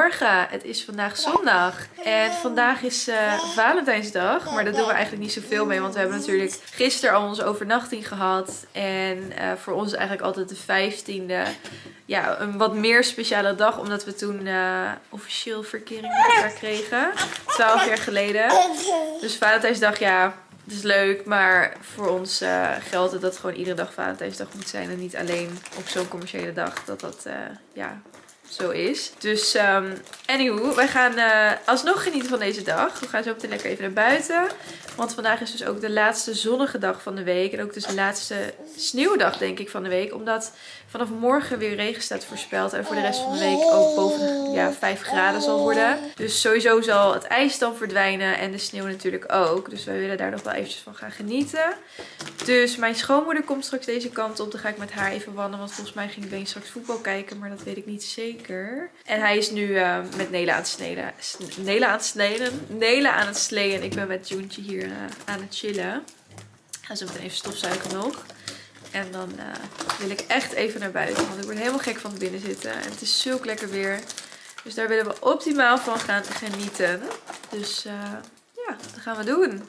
Goedemorgen, het is vandaag zondag en vandaag is Valentijnsdag, maar daar doen we eigenlijk niet zoveel mee, want we hebben natuurlijk gisteren al onze overnachting gehad en voor ons is eigenlijk altijd de 15e ja, een wat meer speciale dag, omdat we toen officieel verkering met elkaar kregen, 12 jaar geleden. Dus Valentijnsdag, ja, het is leuk, maar voor ons geldt het dat gewoon iedere dag Valentijnsdag moet zijn en niet alleen op zo'n commerciële dag dat ja, zo is. Dus anywho, wij gaan alsnog genieten van deze dag. We gaan zo meteen lekker even naar buiten. Want vandaag is dus ook de laatste zonnige dag van de week. En ook dus de laatste sneeuwdag denk ik van de week. Omdat vanaf morgen weer regen staat voorspeld. En voor de rest van de week ook boven 5 graden zal worden. Dus sowieso zal het ijs dan verdwijnen. En de sneeuw natuurlijk ook. Dus wij willen daar nog wel eventjes van gaan genieten. Dus mijn schoonmoeder komt straks deze kant op. Dan ga ik met haar even wandelen. Want volgens mij ging Been straks voetbal kijken. Maar dat weet ik niet zeker. En hij is nu met Nela aan het sneden. Nela aan het sleeën. Ik ben met Joentje hier aan het chillen. Ga zo meteen even stofzuigen nog. En dan wil ik echt even naar buiten. Want ik word helemaal gek van het binnen zitten. En het is zulk lekker weer. Dus daar willen we optimaal van gaan genieten. Dus ja, dat gaan we doen.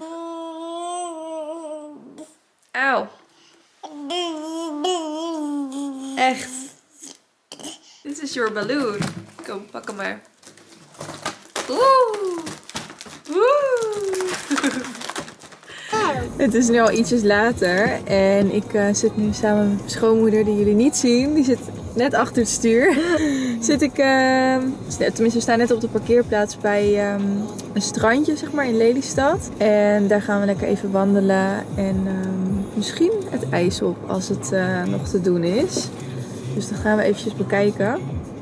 Auw. Echt. Dit is your balloon. Kom, pak hem maar. Oeh. Het is nu al ietsjes later en ik zit nu samen met mijn schoonmoeder die jullie niet zien. Die zit net achter het stuur. Tenminste, we staan net op de parkeerplaats bij een strandje zeg maar in Lelystad. En daar gaan we lekker even wandelen en misschien het ijs op als het nog te doen is. Dus dat gaan we eventjes bekijken.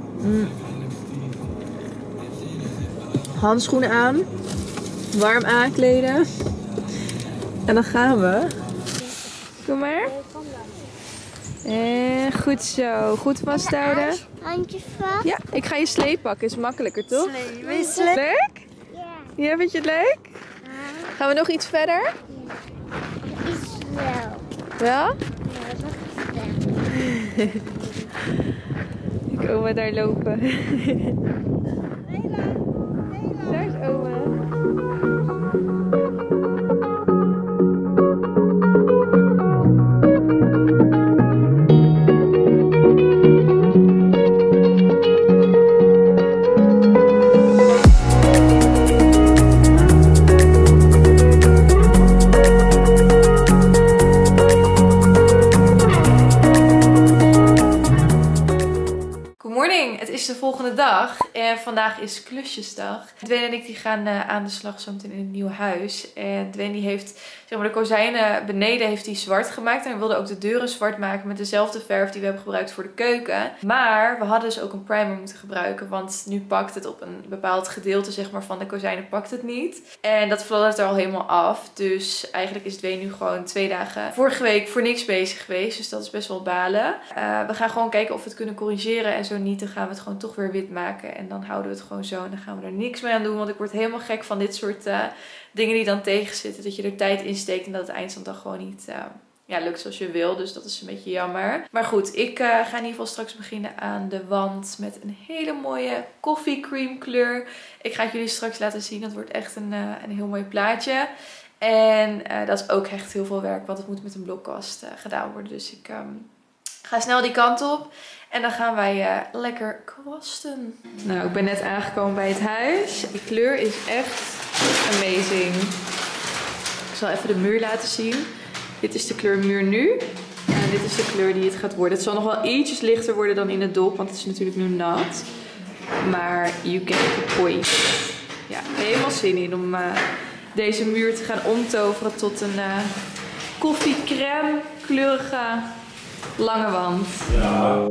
Handschoenen aan. Warm aankleden. En dan gaan we. Kom maar. En goed zo. Goed vasthouden. Handjes vast. Ja, ik ga je slee pakken. Is makkelijker toch? Slee. Wil je slee? Leuk? Ja. Ja, vind je het leuk? Gaan we nog iets verder? Is wel. Wel? Ja, nog wel. Ik oma daar lopen. Daar is oma. Het is de volgende dag en vandaag is klusjesdag. Dwayne en ik die gaan aan de slag zometeen in een nieuw huis. En Dwayne die heeft zeg maar, de kozijnen beneden heeft hij zwart gemaakt. En hij wilde ook de deuren zwart maken met dezelfde verf die we hebben gebruikt voor de keuken. Maar we hadden dus ook een primer moeten gebruiken. Want nu pakt het op een bepaald gedeelte zeg maar, van de kozijnen pakt het niet. En dat fladdert er al helemaal af. Dus eigenlijk is Dwayne nu gewoon 2 dagen vorige week voor niks bezig geweest. Dus dat is best wel balen. We gaan gewoon kijken of we het kunnen corrigeren. En zo niet, dan gaan we het gewoon toch weer wit maken. En dan houden we het gewoon zo. En dan gaan we er niks mee aan doen. Want ik word helemaal gek van dit soort dingen die dan tegenzitten. Dat je er tijd in steekt en dat het eind van de dag gewoon niet lukt zoals je wil. Dus dat is een beetje jammer. Maar goed, ik ga in ieder geval straks beginnen aan de wand met een hele mooie coffee cream kleur. Ik ga het jullie straks laten zien. Dat wordt echt een heel mooi plaatje. En dat is ook echt heel veel werk. Want het moet met een blokkast gedaan worden. Dus ik ga snel die kant op. En dan gaan wij lekker kwasten. Nou, ik ben net aangekomen bij het huis. De kleur is echt amazing. Ik zal even de muur laten zien. Dit is de kleur muur nu. En dit is de kleur die het gaat worden. Het zal nog wel ietsjes lichter worden dan in het dop. Want het is natuurlijk nu nat. Maar you get the point. Ja, helemaal zin in om deze muur te gaan omtoveren tot een koffiecrème kleurige lange wand. Ja.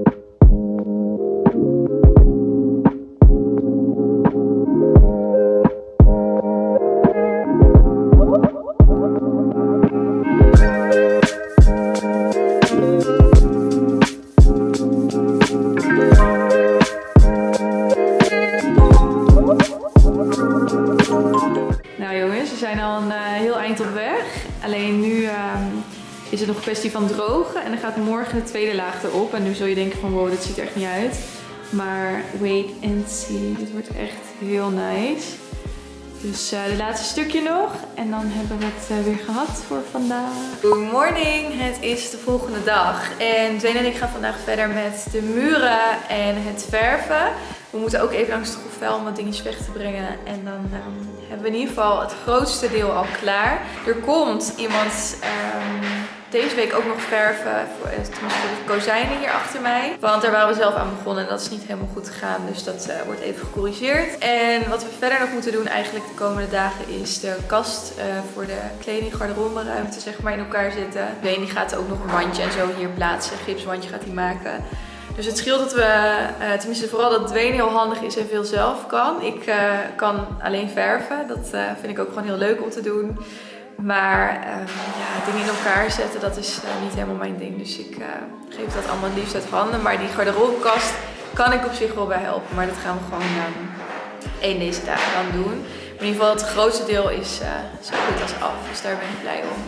Nou jongens, we zijn al een heel eind op weg. Alleen nu is het nog een kwestie van drogen. En dan gaat morgen de tweede laag erop. En nu zul je denken van wow, dit ziet er echt niet uit. Maar wait and see. Dit wordt echt heel nice. Dus het laatste stukje nog. En dan hebben we het weer gehad voor vandaag. Good morning. Het is de volgende dag. En Dwayne en ik gaan vandaag verder met de muren en het verven. We moeten ook even langs het grofvuil om wat dingetjes weg te brengen. En dan hebben we in ieder geval het grootste deel al klaar. Er komt iemand deze week ook nog verven. Tenminste voor de kozijnen hier achter mij. Want daar waren we zelf aan begonnen en dat is niet helemaal goed gegaan. Dus dat wordt even gecorrigeerd. En wat we verder nog moeten doen eigenlijk de komende dagen is de kast voor de kleding, garderobe ruimte zeg maar in elkaar zetten. Dwayne die gaat ook nog een wandje en zo hier plaatsen. Een gipswandje gaat hij maken. Dus het scheelt dat we, tenminste vooral dat Dwayne heel handig is en veel zelf kan. Ik kan alleen verven. Dat vind ik ook gewoon heel leuk om te doen. Maar ja, dingen in elkaar zetten, dat is niet helemaal mijn ding. Dus ik geef dat allemaal het liefst uit handen. Maar die garderobekast kan ik op zich wel bij helpen. Maar dat gaan we gewoon één deze dagen dan doen. Maar in ieder geval het grootste deel is zo goed als af. Dus daar ben ik blij om.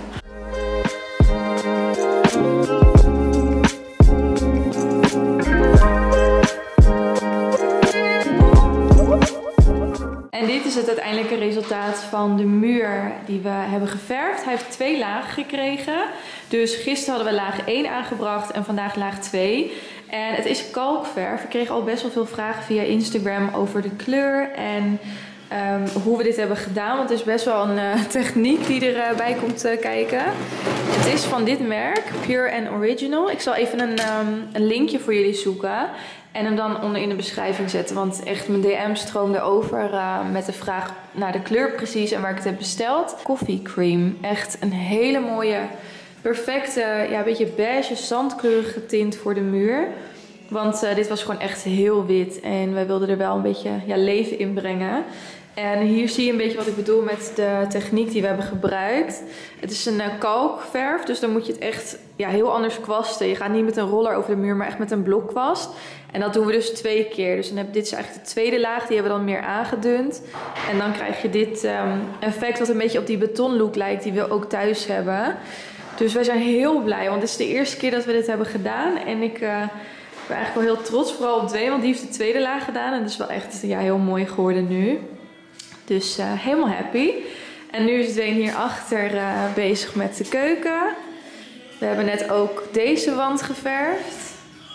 En dit is het uiteindelijke resultaat van de muur die we hebben geverfd. Hij heeft 2 lagen gekregen. Dus gisteren hadden we laag 1 aangebracht en vandaag laag 2. En het is kalkverf. Ik kreeg al best wel veel vragen via Instagram over de kleur en hoe we dit hebben gedaan. Want het is best wel een techniek die erbij komt kijken. Het is van dit merk, Pure and Original. Ik zal even een linkje voor jullie zoeken. En hem dan onder in de beschrijving zetten. Want echt mijn DM stroomde over met de vraag naar de kleur precies en waar ik het heb besteld. Coffee cream. Echt een hele mooie, perfecte, ja, een beetje beige, zandkleurige tint voor de muur. Want dit was gewoon echt heel wit. En wij wilden er wel een beetje leven in brengen. En hier zie je een beetje wat ik bedoel met de techniek die we hebben gebruikt. Het is een kalkverf, dus dan moet je het echt heel anders kwasten. Je gaat niet met een roller over de muur, maar echt met een blokkwast. En dat doen we dus 2 keer. Dus dit is eigenlijk de tweede laag, die hebben we dan meer aangedund. En dan krijg je dit effect wat een beetje op die betonlook lijkt, die we ook thuis hebben. Dus wij zijn heel blij, want dit is de eerste keer dat we dit hebben gedaan. En ik ben eigenlijk wel heel trots, vooral op Dwayne, want die heeft de tweede laag gedaan. En dat is wel echt heel mooi geworden nu. Dus helemaal happy. En nu is Dwayne hierachter bezig met de keuken. We hebben net ook deze wand geverfd.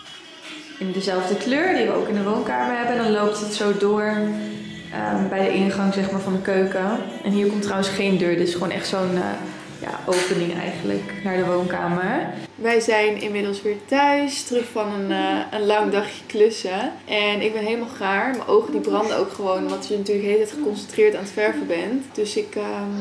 In dezelfde kleur die we ook in de woonkamer hebben. En dan loopt het zo door bij de ingang zeg maar, van de keuken. En hier komt trouwens geen deur. Dit is gewoon echt zo'n opening eigenlijk naar de woonkamer. Wij zijn inmiddels weer thuis. Terug van een lang dagje klussen. En ik ben helemaal gaar. Mijn ogen die branden ook gewoon. Omdat je natuurlijk de hele tijd geconcentreerd aan het verven bent. Dus ik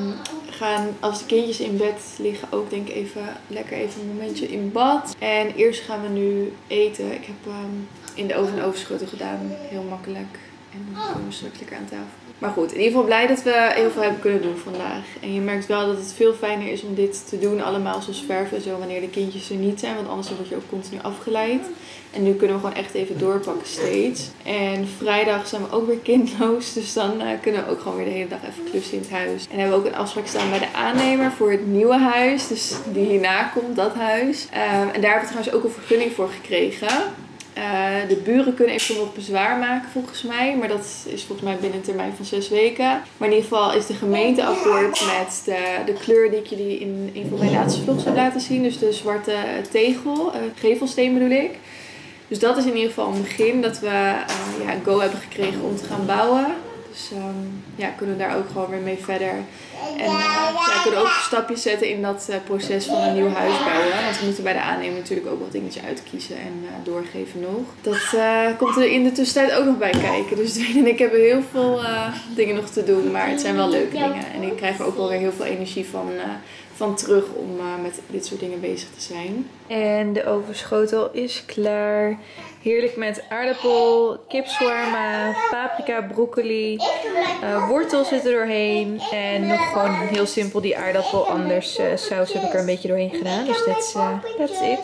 ga als de kindjes in bed liggen ook denk ik lekker even een momentje in bad. En eerst gaan we nu eten. Ik heb in de oven een ovenschotel gedaan. Heel makkelijk. En dan komen we straks lekker aan tafel. Maar goed, in ieder geval blij dat we heel veel hebben kunnen doen vandaag. En je merkt wel dat het veel fijner is om dit te doen allemaal zoals verven en zo wanneer de kindjes er niet zijn. Want anders word je ook continu afgeleid. En nu kunnen we gewoon echt even doorpakken steeds. En vrijdag zijn we ook weer kindloos. Dus dan kunnen we ook gewoon weer de hele dag even klussen in het huis. En hebben we ook een afspraak staan bij de aannemer voor het nieuwe huis. Dus die hierna komt, dat huis. En daar hebben we trouwens ook een vergunning voor gekregen. De buren kunnen eventueel nog bezwaar maken volgens mij. Maar dat is volgens mij binnen een termijn van 6 weken. Maar in ieder geval is de gemeente akkoord met de kleur die ik jullie in een van mijn laatste vlogs heb laten zien. Dus de zwarte tegel, gevelsteen bedoel ik. Dus dat is in ieder geval een begin dat we een go hebben gekregen om te gaan bouwen. Dus kunnen we daar ook gewoon weer mee verder. En kunnen ook stapjes zetten in dat proces van een nieuw huis bouwen. Want we moeten bij de aannemer natuurlijk ook wat dingetjes uitkiezen en doorgeven nog. Dat komt er in de tussentijd ook nog bij kijken. Dus Dwayne en ik hebben heel veel dingen nog te doen. Maar het zijn wel leuke dingen. En ik krijg er ook wel weer heel veel energie van terug om met dit soort dingen bezig te zijn. En de ovenschotel is klaar. Heerlijk met aardappel, kipswarma, paprika, broccoli, wortel zit er doorheen. En nog gewoon heel simpel die aardappel. Anders saus heb ik er een beetje doorheen gedaan. Dus that's it.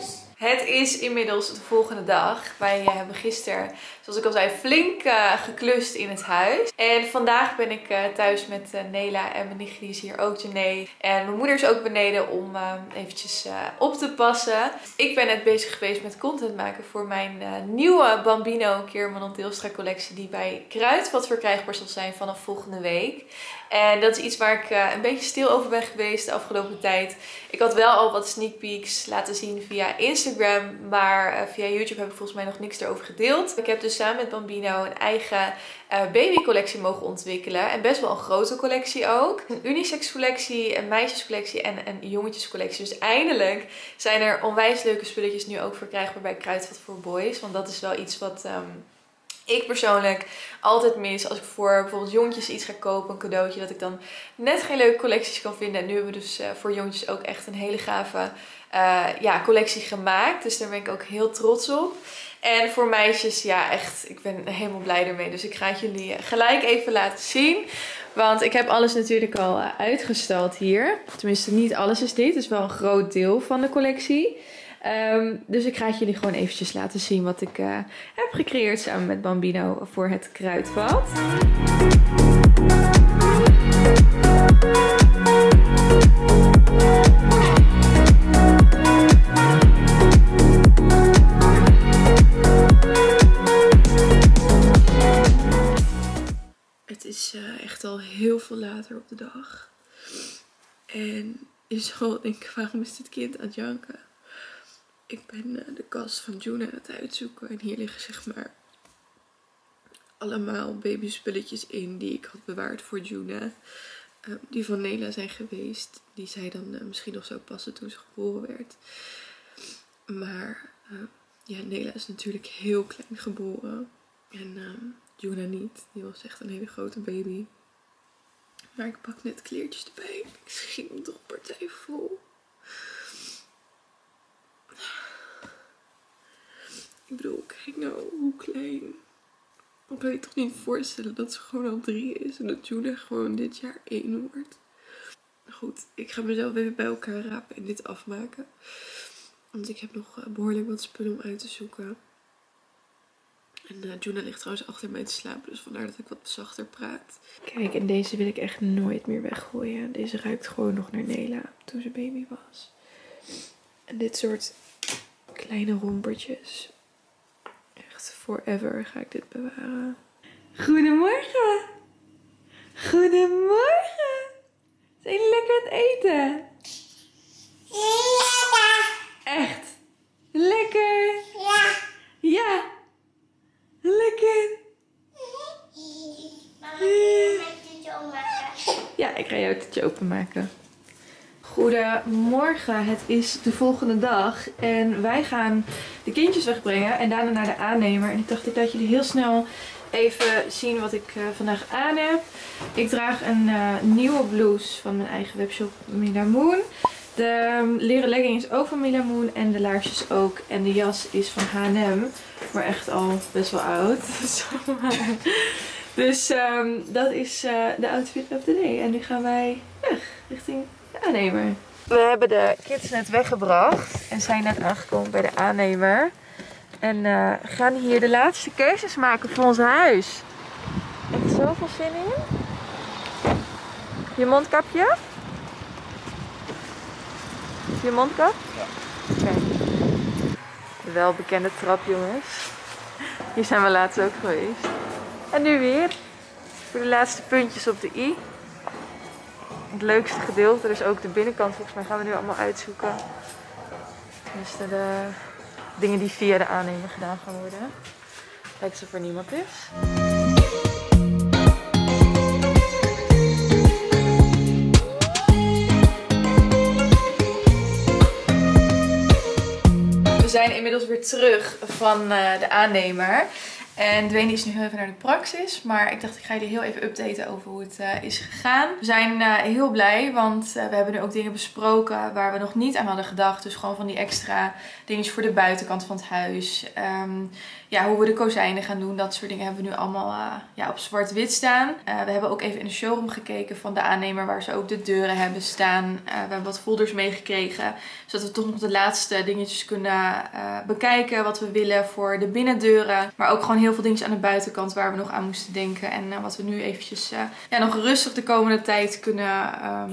Het is inmiddels de volgende dag. Wij hebben gisteren, zoals ik al zei, flink geklust in het huis. En vandaag ben ik thuis met Nela en mijn nichtje is hier ook, Janae. En mijn moeder is ook beneden om eventjes op te passen. Ik ben net bezig geweest met content maken voor mijn nieuwe Bambino Keerman Dilstra collectie. Die bij Kruidvat verkrijgbaar zal zijn vanaf volgende week. En dat is iets waar ik een beetje stil over ben geweest de afgelopen tijd. Ik had wel al wat sneak peeks laten zien via Instagram. Maar via YouTube heb ik volgens mij nog niks erover gedeeld. Ik heb dus samen met Bambino een eigen babycollectie mogen ontwikkelen. En best wel een grote collectie ook. Een unisex collectie, een meisjescollectie en een jongetjescollectie. Dus eindelijk zijn er onwijs leuke spulletjes nu ook verkrijgbaar bij Kruidvat voor Boys. Want dat is wel iets wat... ik persoonlijk altijd mis als ik voor bijvoorbeeld jongetjes iets ga kopen, een cadeautje, dat ik dan net geen leuke collecties kan vinden. En nu hebben we dus voor jongetjes ook echt een hele gave collectie gemaakt. Dus daar ben ik ook heel trots op. En voor meisjes, ja echt, ik ben helemaal blij ermee. Dus ik ga het jullie gelijk even laten zien. Want ik heb alles natuurlijk al uitgestald hier. Tenminste, niet alles is dit. Het is wel een groot deel van de collectie. Dus ik ga het jullie gewoon eventjes laten zien wat ik heb gecreëerd samen met Bambino voor het Kruidvat. Het is echt al heel veel later op de dag. En je zal denken, waarom is dit kind aan het janken? Ik ben de kast van Juna aan het uitzoeken. En hier liggen zeg maar allemaal babyspulletjes in die ik had bewaard voor Juna. Die van Nela zijn geweest. Die zij dan misschien nog zou passen toen ze geboren werd. Maar ja, Nela is natuurlijk heel klein geboren. En Juna niet. Die was echt een hele grote baby. Maar ik pak net kleertjes erbij. Ik schiet hem toch partij vol. Ik bedoel, kijk nou hoe klein. Ik kan je toch niet voorstellen dat ze gewoon al 3 is. En dat Juna gewoon dit jaar 1 wordt. Goed, ik ga mezelf even bij elkaar rapen en dit afmaken. Want ik heb nog behoorlijk wat spullen om uit te zoeken. En Juna ligt trouwens achter mij te slapen. Dus vandaar dat ik wat zachter praat. Kijk, en deze wil ik echt nooit meer weggooien. Deze ruikt gewoon nog naar Nela toen ze baby was. En dit soort kleine rompertjes. Echt forever ga ik dit bewaren. Goedemorgen. Goedemorgen. Zijn jullie lekker aan het eten? Echt? Lekker? Ja. Ja. Lekker. Mama, kun je mijn tutje openmaken? Ja, ik ga jou het tutje openmaken. Goedemorgen, het is de volgende dag en wij gaan de kindjes wegbrengen en daarna naar de aannemer. En ik dacht, ik laat jullie heel snel even zien wat ik vandaag aan heb. Ik draag een nieuwe blouse van mijn eigen webshop Milamoon. De leren legging is ook van Milamoon en de laarsjes ook. En de jas is van H&M, maar echt al best wel oud. Dus dat is de outfit of the day. En nu gaan wij weg richting de aannemer. We hebben de kids net weggebracht en zijn net aangekomen bij de aannemer. En gaan hier de laatste keuzes maken voor ons huis. Echt zoveel zin in. Je mondkapje? Je mondkap? Ja. Oké. De welbekende trap, jongens. Hier zijn we laatst ook geweest. En nu weer. Voor de laatste puntjes op de i. Het leukste gedeelte, dus ook de binnenkant volgens mij gaan we nu allemaal uitzoeken. Dus de dingen die via de aannemer gedaan gaan worden. Kijken of er niemand is. We zijn inmiddels weer terug van de aannemer. En Dwayne is nu heel even naar de praxis. Maar ik dacht, ik ga jullie heel even updaten over hoe het is gegaan. We zijn heel blij, want we hebben nu ook dingen besproken waar we nog niet aan hadden gedacht. Dus gewoon van die extra dingetjes voor de buitenkant van het huis. ja, hoe we de kozijnen gaan doen. Dat soort dingen hebben we nu allemaal op zwart-wit staan. We hebben ook even in de showroom gekeken van de aannemer waar ze ook de deuren hebben staan. We hebben wat folders meegekregen. Zodat we toch nog de laatste dingetjes kunnen bekijken. Wat we willen voor de binnendeuren. Maar ook gewoon heel veel dingetjes aan de buitenkant waar we nog aan moesten denken. En wat we nu eventjes nog rustig de komende tijd kunnen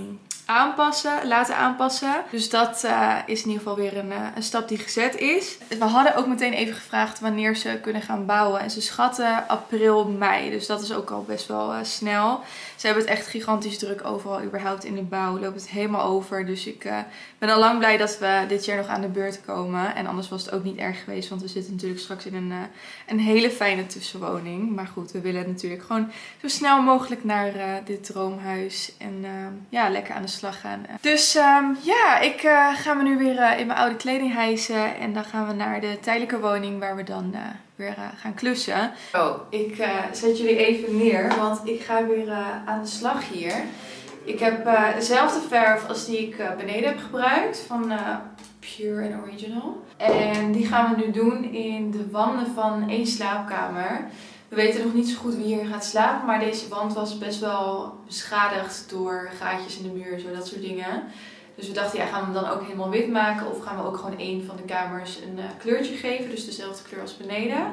laten aanpassen. Dus dat is in ieder geval weer een stap die gezet is. We hadden ook meteen even gevraagd wanneer ze kunnen gaan bouwen. En ze schatten april, mei. Dus dat is ook al best wel snel. Ze hebben het echt gigantisch druk overal überhaupt in de bouw. Loopt het helemaal over. Dus ik ben al lang blij dat we dit jaar nog aan de beurt komen. En anders was het ook niet erg geweest. Want we zitten natuurlijk straks in een hele fijne tussenwoning. Maar goed, we willen natuurlijk gewoon zo snel mogelijk naar dit droomhuis. En lekker aan de slag gaan. Dus ik ga me nu weer in mijn oude kleding hijsen. En dan gaan we naar de tijdelijke woning waar we dan weer gaan klussen. Oh, ik zet jullie even neer. Want ik ga weer aan de slag hier. Ik heb dezelfde verf als die ik beneden heb gebruikt. Van Pure and Original. En die gaan we nu doen in de wanden van 1 slaapkamer. We weten nog niet zo goed wie hier gaat slapen, maar deze wand was best wel beschadigd door gaatjes in de muur, zo dat soort dingen. Dus we dachten, gaan we hem dan ook helemaal wit maken of gaan we ook gewoon één van de kamers een kleurtje geven, dus dezelfde kleur als beneden.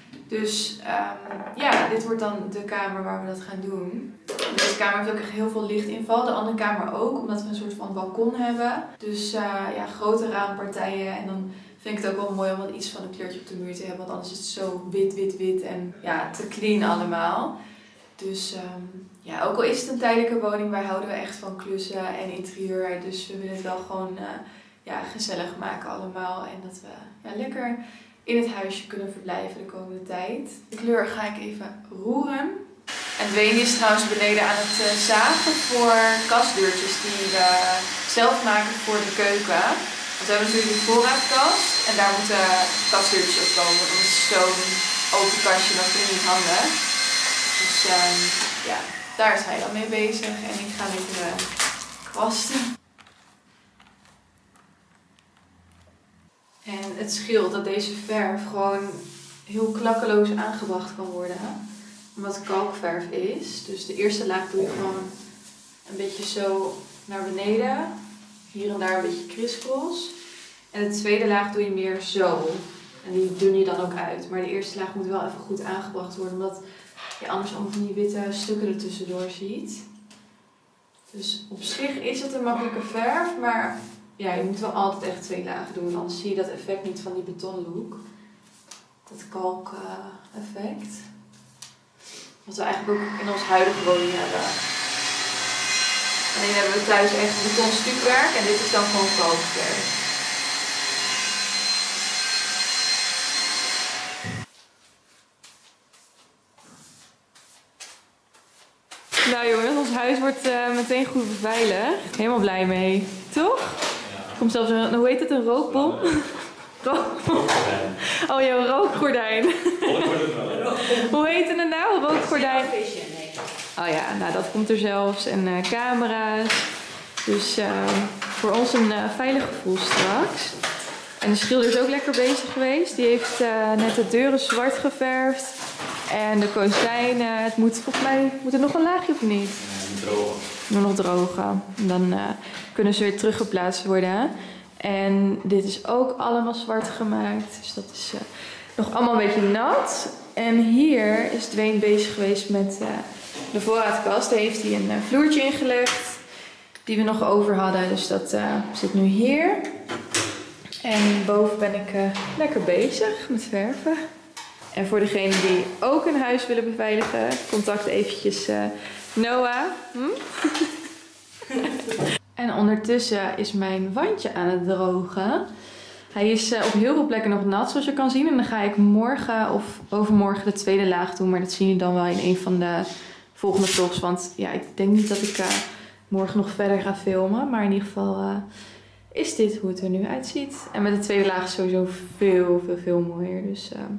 Dus dit wordt dan de kamer waar we dat gaan doen. Deze kamer heeft ook echt heel veel lichtinval, de andere kamer ook, omdat we een soort van balkon hebben. Dus grote raampartijen en dan vind ik het ook wel mooi om wat iets van een kleurtje op de muur te hebben. Want anders is het zo wit, wit, wit en te clean allemaal. Dus ook al is het een tijdelijke woning, wij houden we echt van klussen en interieur. Dus we willen het wel gewoon gezellig maken allemaal. En dat we lekker in het huisje kunnen verblijven de komende tijd. De kleur ga ik even roeren. En Dwayne is trouwens beneden aan het zagen voor kastdeurtjes die we zelf maken voor de keuken. Want we hebben natuurlijk een voorraadkast en daar moeten kastdeurtjes op komen. Want anders is zo'n open kastje natuurlijk niet handig. Dus daar is hij dan mee bezig en ik ga lekker kwasten. En het scheelt dat deze verf gewoon heel klakkeloos aangebracht kan worden. Omdat het kalkverf is. Dus de eerste laag doe je gewoon een beetje zo naar beneden. Hier en daar een beetje kriskros. En de tweede laag doe je meer zo. En die dun je dan ook uit. Maar de eerste laag moet wel even goed aangebracht worden. Omdat je anders allemaal van die witte stukken er tussendoor ziet. Dus op zich is het een makkelijke verf. Maar je moet wel altijd echt 2 lagen doen. Anders zie je dat effect niet van die betonlook. Dat kalk effect. Wat we eigenlijk ook in ons huidige woning hebben. Alleen hebben we thuis echt beton stukwerk en dit is dan gewoon kalkverf. Nou jongens, ons huis wordt meteen goed beveiligd. Helemaal blij mee, toch? Ja. Komt zelfs een, hoe heet het, een rookbom? Oh ja, een rookgordijn. Hoe heet het nou? Rookgordijn. Oh ja, nou dat komt er zelfs. En camera's. Dus voor ons een veilig gevoel straks. En de schilder is ook lekker bezig geweest. Die heeft net de deuren zwart geverfd. En de kozijnen. Het moet volgens mij moet er nog een laagje of niet? Drogen. Nur nog drogen. En dan kunnen ze weer teruggeplaatst worden. En dit is ook allemaal zwart gemaakt. Dus dat is nog allemaal een beetje nat. En hier is Dwayne bezig geweest met de voorraadkast. Daar heeft hij een vloertje ingelegd. Die we nog over hadden. Dus dat zit nu hier. En boven ben ik lekker bezig met verven. En voor degenen die ook een huis willen beveiligen, contact eventjes Noah. En ondertussen is mijn wandje aan het drogen. Hij is op heel veel plekken nog nat, zoals je kan zien. En dan ga ik morgen of overmorgen de tweede laag doen. Maar dat zien jullie dan wel in een van de volgende vlogs. Want ik denk niet dat ik morgen nog verder ga filmen. Maar in ieder geval is dit hoe het er nu uitziet. En met de tweede laag is sowieso veel mooier. Dus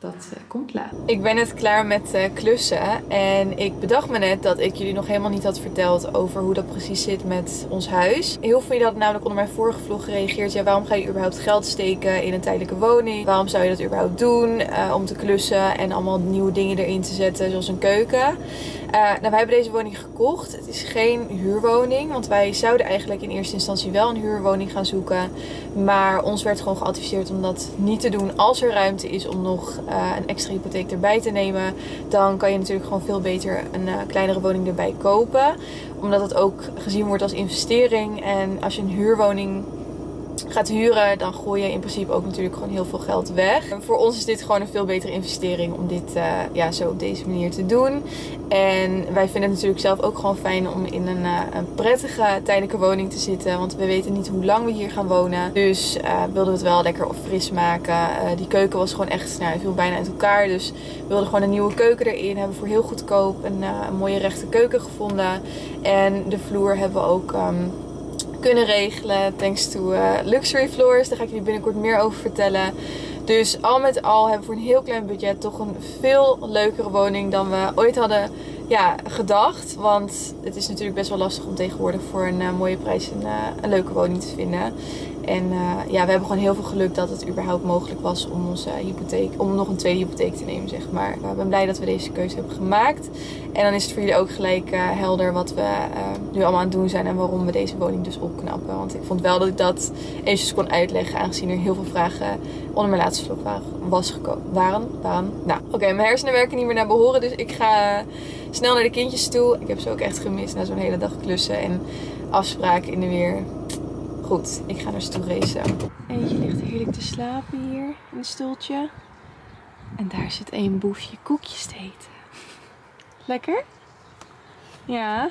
dat komt laat. Ik ben net klaar met klussen en ik bedacht me net dat ik jullie nog helemaal niet had verteld over hoe dat precies zit met ons huis. Heel veel van jullie hadden namelijk onder mijn vorige vlog gereageerd. Ja, waarom ga je überhaupt geld steken in een tijdelijke woning? Waarom zou je dat überhaupt doen om te klussen en allemaal nieuwe dingen erin te zetten, zoals een keuken? Nou, wij hebben deze woning gekocht. Het is geen huurwoning, want wij zouden eigenlijk in eerste instantie wel een huurwoning gaan zoeken. Maar ons werd gewoon geadviseerd om dat niet te doen als er ruimte is om nog een extra hypotheek erbij te nemen. Dan kan je natuurlijk gewoon veel beter een kleinere woning erbij kopen. Omdat het ook gezien wordt als investering. En als je een huurwoning gaat huren, dan gooi je in principe ook natuurlijk gewoon heel veel geld weg. En voor ons is dit gewoon een veel betere investering om dit zo op deze manier te doen. En wij vinden het natuurlijk zelf ook gewoon fijn om in een prettige tijdelijke woning te zitten. Want we weten niet hoe lang we hier gaan wonen. Dus wilden we het wel lekker fris maken. Die keuken was gewoon echt, het viel bijna uit elkaar. Dus we wilden gewoon een nieuwe keuken erin. Hebben voor heel goedkoop een mooie rechte keuken gevonden. En de vloer hebben we ook kunnen regelen. Thanks to Luxury Floors. Daar ga ik jullie binnenkort meer over vertellen. Dus al met al hebben we voor een heel klein budget toch een veel leukere woning dan we ooit hadden gedacht. Want het is natuurlijk best wel lastig om tegenwoordig voor een mooie prijs een leuke woning te vinden. En we hebben gewoon heel veel geluk dat het überhaupt mogelijk was om onze om nog een tweede hypotheek te nemen, zeg maar. Ik ben blij dat we deze keuze hebben gemaakt. En dan is het voor jullie ook gelijk helder wat we nu allemaal aan het doen zijn en waarom we deze woning dus opknappen. Want ik vond wel dat ik dat eventjes kon uitleggen, aangezien er heel veel vragen onder mijn laatste vlog waren. Nou, oké, mijn hersenen werken niet meer naar behoren, dus ik ga snel naar de kindjes toe. Ik heb ze ook echt gemist na zo'n hele dag klussen en afspraken in de weer. Goed, ik ga naar ze toe racen. Eentje ligt heerlijk te slapen hier in het stoeltje. En daar zit een boefje koekjes te eten. Lekker? Ja.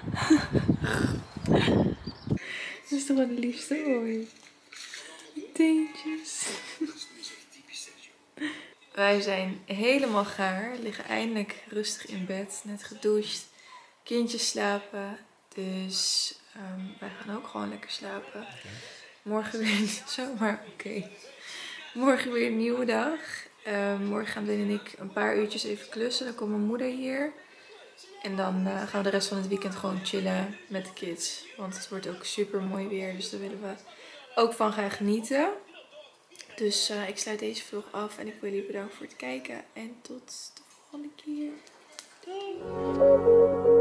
Dat is toch wel de liefste ooit. Teentjes. Wij zijn helemaal gaar. Liggen eindelijk rustig in bed. Net gedoucht. Kindjes slapen. Dus wij gaan ook gewoon lekker slapen. Morgen weer niet zomaar. Oké. Morgen weer een nieuwe dag. Morgen gaan Dwayne en ik een paar uurtjes even klussen. Dan komt mijn moeder hier. En dan gaan we de rest van het weekend gewoon chillen met de kids. Want het wordt ook super mooi weer. Dus daar willen we ook van gaan genieten. Dus ik sluit deze vlog af. En ik wil jullie bedanken voor het kijken. En tot de volgende keer. Doei!